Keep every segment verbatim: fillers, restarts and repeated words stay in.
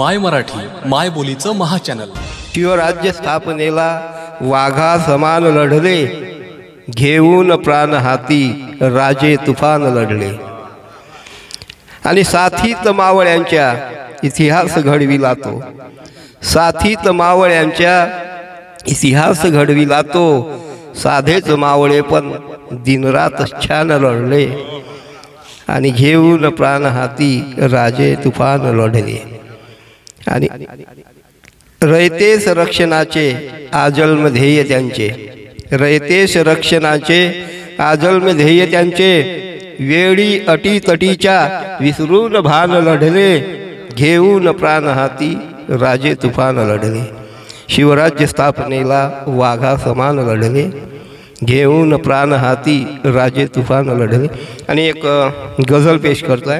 माय मराठी माय बोलीचं महाचॅनल। शिवराज्य स्थापनेला वाघा समान लढले, घेऊन प्राण हाती राजे तुफान लढले। आणि साथीत मावळ्यांच्या इतिहास घडविला तो, साथीत मावळ्यांच्या इतिहास घडविला तो। साधेच मावळे पण दिनरात छान लढले, आणि घेऊन प्राण हाती राजे तुफान लढले। आणि रयतेस रक्षणाचे आजन्म ध्येय त्यांचे, रयतेस रक्षणाचे आजन्म ध्येय त्यांचे। वेळी अटी तटीच्या विसरून भान लढले, घेऊन प्राण हाती राजे तुफान लढले। शिवराज्य स्थापनेला वाघा समान लढले, घेऊन प्राण हाती राजे तुफान लढले। आणि एक गझल पेश करताय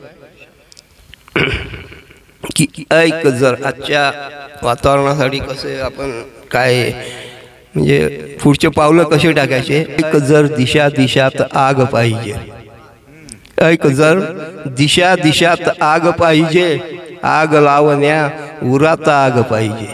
की ऐक जर आजच्या वातावरणासाठी कसे आपण काय म्हणजे पुढचे पावलं कसे टाकायचे। ऐक जर दिशा दिशात आग पाहिजे, ऐक जर दिशा दिशात आग पाहिजे। आग लावण्या उरात आग पाहिजे।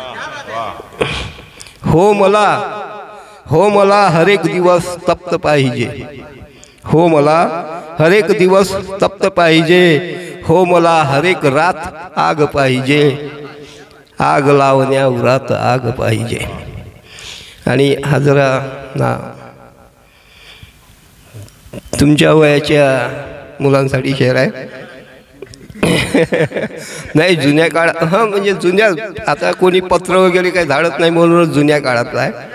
हो मला हो मला हरेक दिवस तप्त पाहिजे, हो मला हरेक दिवस तप्त पाहिजे। हो मला हरेक रात आग पाहिजे, आग लावण्या उरात आग पाहिजे। आणि हा जरा ना तुमच्या वयाच्या मुलांसाठी शेर आहे। नाही जुन्या काळात, हां म्हणजे जुन्या, आता कोणी पत्र वगैरे काही धाडत नाही म्हणून जुन्या काळातला आहे।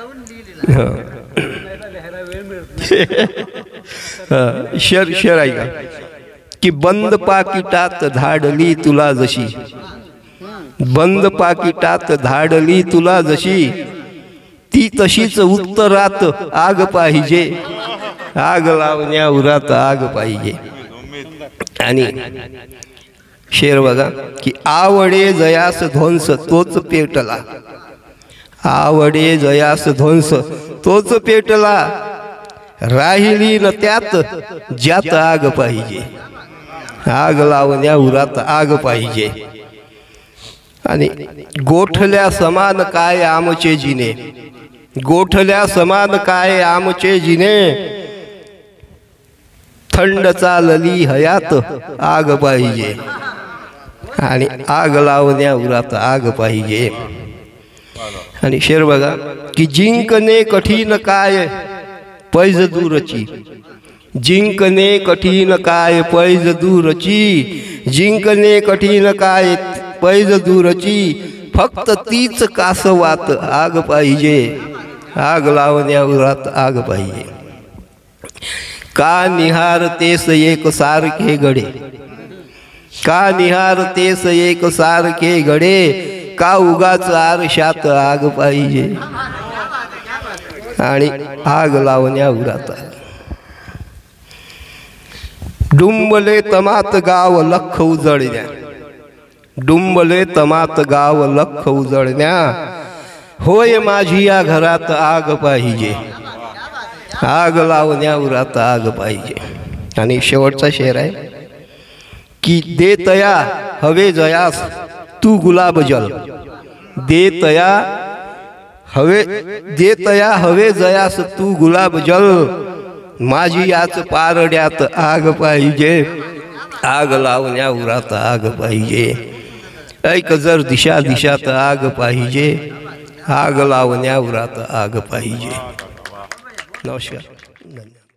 शेर शेर ऐका की बंद पाकिटात धाडली तुला जशी, बंद पाकिटात धाडली तुला जशी। ती तशीच उत्तरात आग पाहिजे, आग लावण्या उरात आग पाहिजे। आणि शेर बघा की आवडे जयास ध्वंस तोच पेटला, आवडे जयास ध्वंस तोच पेटला। राहिली न त्यात ज्यात आग पाहिजे, आग लावण्या उरात आग पाहिजे। आणि गोठल्या समान काय आमचे जिने, गोठल्या समान काय आमचे जिने। थंड चालली हयात आग पाहिजे, आणि आग लावण्या उरात आग पाहिजे। आणि शेर बघा की जिंकणे कठीण काय पैज दूरची, जिंकणे कठीण काय पैज दूरची। जिंकणे कठीण काय पैज दूरची। फक्त तीच कासवात आग पाहिजे, आग लावण्या उरात आग पाहिजे। का निहारतेस एक सारखे गडे, का निहारतेस एक सारखे गडे। का उगाच आरशात आग पाहिजे, आणि आग लावण्या उरात। डुंबले तमात गाव लख उजळण्या, डुंबले तमात गाव लख उजळण्या। होय माझी या घरात आग पाहिजे, आग लावण्या उरात आग पाहिजे। आणि शेवटचा शेर आहे की देतया हवे जयास तू गुलाब जल, देतया हवे देतया हवे जयास तू गुलाब जल। माझी याच पारड्यात आग पाहिजे, आग लावण्या उरात आग पाहिजे। ऐक जर दिशा दिशात आग पाहिजे, आग लावण्या उरात आग पाहिजे। नमस्कार, धन्यवाद।